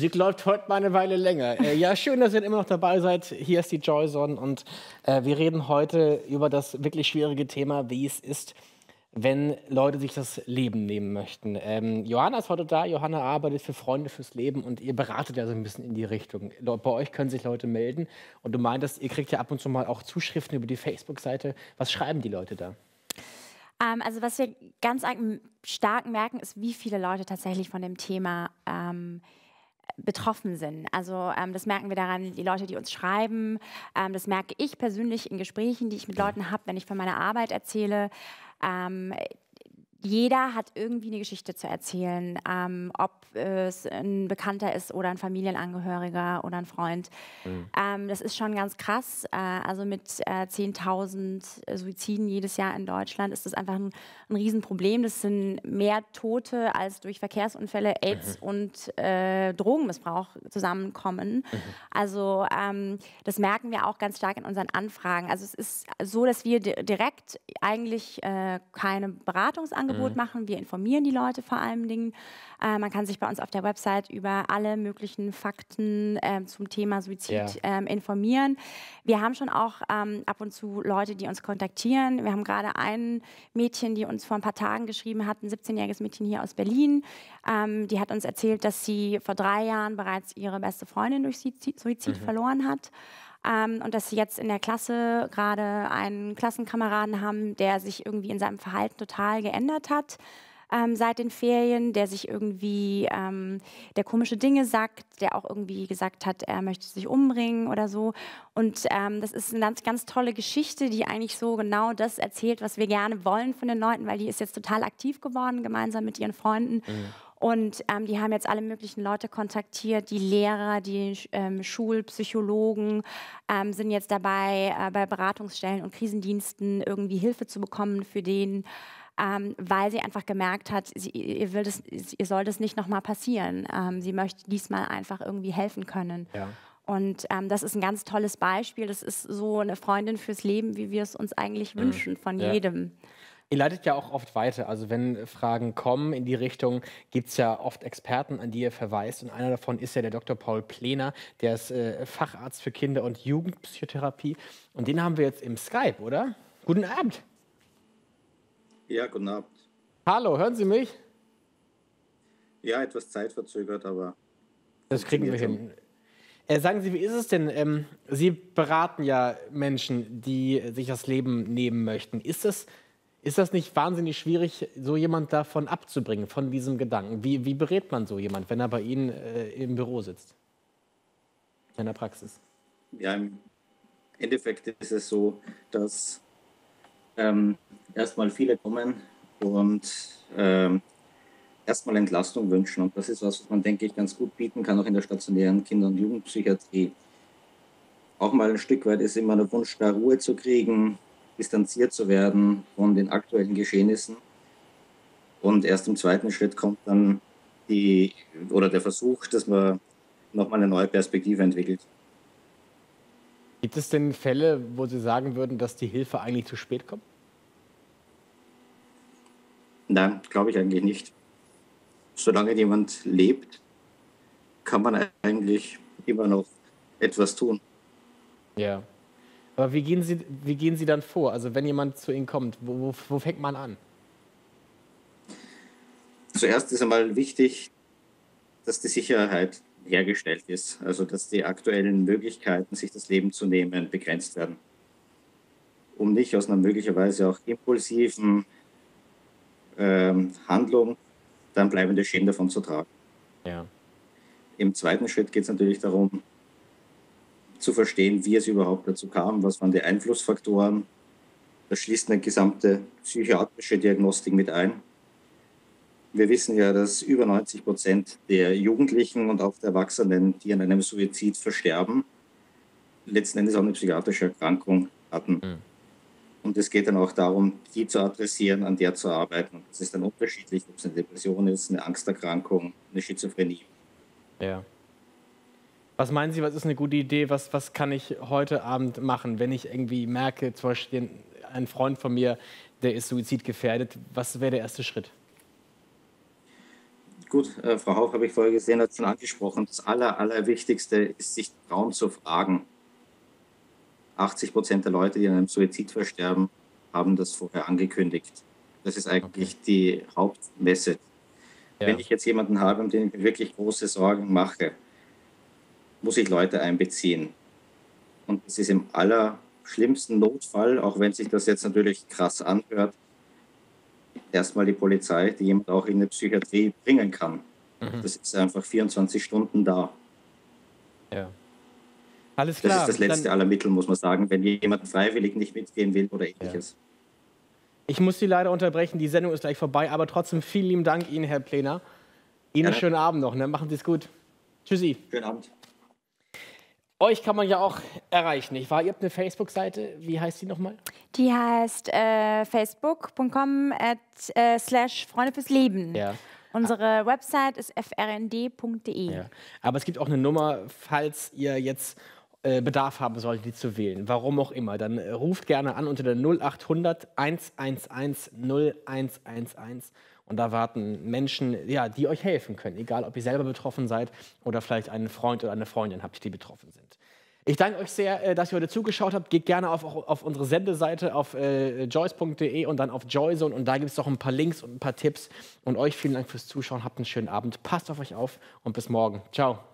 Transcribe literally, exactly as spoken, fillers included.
Musik läuft heute mal eine Weile länger. Äh, ja, schön, dass ihr immer noch dabei seid. Hier ist die Joyzone und äh, wir reden heute über das wirklich schwierige Thema, wie es ist, wenn Leute sich das Leben nehmen möchten. Ähm, Johanna ist heute da. Johanna arbeitet für Freunde fürs Leben und ihr beratet ja so ein bisschen in die Richtung. Bei euch können sich Leute melden und du meintest, ihr kriegt ja ab und zu mal auch Zuschriften über die Facebook-Seite. Was schreiben die Leute da? Ähm, also was wir ganz stark merken, ist, wie viele Leute tatsächlich von dem Thema ähm, betroffen sind. Also ähm, das merken wir daran, die Leute, die uns schreiben. Ähm, das merke ich persönlich in Gesprächen, die ich mit Leuten habe, wenn ich von meiner Arbeit erzähle. Ähm, Jeder hat irgendwie eine Geschichte zu erzählen, ähm, ob es ein Bekannter ist oder ein Familienangehöriger oder ein Freund. Mhm. Ähm, das ist schon ganz krass. Äh, also mit äh, zehntausend Suiziden jedes Jahr in Deutschland ist das einfach ein, ein Riesenproblem. Das sind mehr Tote, als durch Verkehrsunfälle, AIDS Mhm. und äh, Drogenmissbrauch zusammenkommen. Mhm. Also ähm, das merken wir auch ganz stark in unseren Anfragen. Also es ist so, dass wir di- direkt eigentlich äh, keine Beratungsangebote Angebot machen. Wir informieren die Leute vor allen Dingen. Äh, man kann sich bei uns auf der Website über alle möglichen Fakten äh, zum Thema Suizid Ja. ähm, informieren. Wir haben schon auch ähm, ab und zu Leute, die uns kontaktieren. Wir haben gerade ein Mädchen, die uns vor ein paar Tagen geschrieben hat, ein siebzehnjähriges Mädchen hier aus Berlin. Ähm, die hat uns erzählt, dass sie vor drei Jahren bereits ihre beste Freundin durch Suizid, Suizid Mhm. verloren hat. Ähm, und dass sie jetzt in der Klasse gerade einen Klassenkameraden haben, der sich irgendwie in seinem Verhalten total geändert hat ähm, seit den Ferien, der sich irgendwie, ähm, der komische Dinge sagt, der auch irgendwie gesagt hat, er möchte sich umbringen oder so. Und ähm, das ist eine ganz, ganz tolle Geschichte, die eigentlich so genau das erzählt, was wir gerne wollen von den Leuten, weil die ist jetzt total aktiv geworden, gemeinsam mit ihren Freunden. Mhm. Und ähm, die haben jetzt alle möglichen Leute kontaktiert, die Lehrer, die ähm, Schulpsychologen ähm, sind jetzt dabei, äh, bei Beratungsstellen und Krisendiensten irgendwie Hilfe zu bekommen für den, ähm, weil sie einfach gemerkt hat, sie, ihr, will das, ihr soll das nicht nochmal passieren. Ähm, sie möchte diesmal einfach irgendwie helfen können. Ja. Und ähm, das ist ein ganz tolles Beispiel. Das ist so eine Freundin fürs Leben, wie wir es uns eigentlich Mhm. wünschen von Ja. jedem. Ihr leitet ja auch oft weiter. Also wenn Fragen kommen in die Richtung, gibt es ja oft Experten, an die ihr verweist. Und einer davon ist ja der Doktor Paul Plener, der ist äh, Facharzt für Kinder- und Jugendpsychotherapie. Und den haben wir jetzt im Skype, oder? Guten Abend. Ja, guten Abend. Hallo, hören Sie mich? Ja, etwas zeitverzögert, aber Das kriegen wir funktioniert hin. Äh, sagen Sie, wie ist es denn? Ähm, Sie beraten ja Menschen, die sich das Leben nehmen möchten. Ist das, ist das nicht wahnsinnig schwierig, so jemand davon abzubringen, von diesem Gedanken? Wie, wie berät man so jemand, wenn er bei Ihnen äh, im Büro sitzt? In der Praxis? Ja, im Endeffekt ist es so, dass ähm, erstmal viele kommen und ähm, erstmal Entlastung wünschen. Und das ist was, was man, denke ich, ganz gut bieten kann, auch in der stationären Kinder- und Jugendpsychiatrie. Auch mal ein Stück weit ist immer der Wunsch, da Ruhe zu kriegen, distanziert zu werden von den aktuellen Geschehnissen. Und erst im zweiten Schritt kommt dann die, oder der Versuch, dass man nochmal eine neue Perspektive entwickelt. Gibt es denn Fälle, wo Sie sagen würden, dass die Hilfe eigentlich zu spät kommt? Nein, glaube ich eigentlich nicht. Solange jemand lebt, kann man eigentlich immer noch etwas tun. Ja. Aber wie gehen Sie, wie gehen Sie dann vor? Also wenn jemand zu Ihnen kommt, wo, wo, wo fängt man an? Zuerst ist einmal wichtig, dass die Sicherheit hergestellt ist, also dass die aktuellen Möglichkeiten, sich das Leben zu nehmen, begrenzt werden, um nicht aus einer möglicherweise auch impulsiven ähm, Handlung dann bleibende Schäden davon zu tragen. Ja. Im zweiten Schritt geht es natürlich darum, zu verstehen, wie es überhaupt dazu kam, was waren die Einflussfaktoren. Das schließt eine gesamte psychiatrische Diagnostik mit ein. Wir wissen ja, dass über neunzig Prozent der Jugendlichen und auch der Erwachsenen, die an einem Suizid versterben, letzten Endes auch eine psychiatrische Erkrankung hatten. Mhm. Und es geht dann auch darum, die zu adressieren, an der zu arbeiten. Und das ist dann unterschiedlich, ob es eine Depression ist, eine Angsterkrankung, eine Schizophrenie. Ja. Was meinen Sie, was ist eine gute Idee? Was, was kann ich heute Abend machen, wenn ich irgendwie merke, zum Beispiel ein Freund von mir, der ist suizidgefährdet? Was wäre der erste Schritt? gut, äh, Frau Hauch habe ich vorher gesehen, hat schon angesprochen. Das Aller, Allerwichtigste ist, sich trauen zu fragen. achtzig Prozent der Leute, die an einem Suizid versterben, haben das vorher angekündigt. Das ist eigentlich okay. die Hauptmessage. Ja. Wenn ich jetzt jemanden habe, um den ich mir wirklich große Sorgen mache, muss ich Leute einbeziehen. Und es ist im allerschlimmsten Notfall, auch wenn sich das jetzt natürlich krass anhört, erstmal die Polizei, die jemand auch in eine Psychiatrie bringen kann. Mhm. Das ist einfach vierundzwanzig Stunden da. Ja. Alles klar. Das ist das letzte Dann, aller Mittel, muss man sagen, wenn jemand freiwillig nicht mitgehen will oder ähnliches. Ja. Ich muss Sie leider unterbrechen, die Sendung ist gleich vorbei, aber trotzdem vielen lieben Dank Ihnen, Herr Plener. Ihnen einen schönen Abend noch, ne? Machen Sie es gut. Tschüssi. Schönen Abend. Euch kann man ja auch erreichen, nicht wahr? Ihr habt eine Facebook-Seite, wie heißt die nochmal? Die heißt äh, facebook punkt com äh, slash Freunde fürs Leben. Ja. Unsere Website ist f r n d punkt d e. Ja. Aber es gibt auch eine Nummer, falls ihr jetzt äh, Bedarf haben solltet, die zu wählen. Warum auch immer. Dann äh, ruft gerne an unter der null acht hundert eins eins eins null eins eins eins. Und da warten Menschen, ja, die euch helfen können. Egal, ob ihr selber betroffen seid oder vielleicht einen Freund oder eine Freundin habt, die betroffen sind. Ich danke euch sehr, dass ihr heute zugeschaut habt. Geht gerne auf, auf unsere Sendeseite auf äh, joyce punkt de und dann auf Joyzone. Und da gibt es noch ein paar Links und ein paar Tipps. Und euch vielen Dank fürs Zuschauen. Habt einen schönen Abend. Passt auf euch auf und bis morgen. Ciao.